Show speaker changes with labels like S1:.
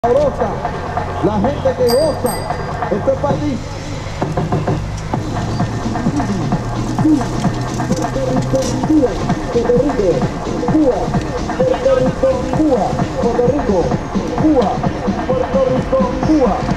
S1: sabrosa, la gente que goza. Esto es para ti. Puerto Rico, Cuba, Puerto Rico, Cuba, Puerto Rico, Cuba, Puerto Rico, Cuba.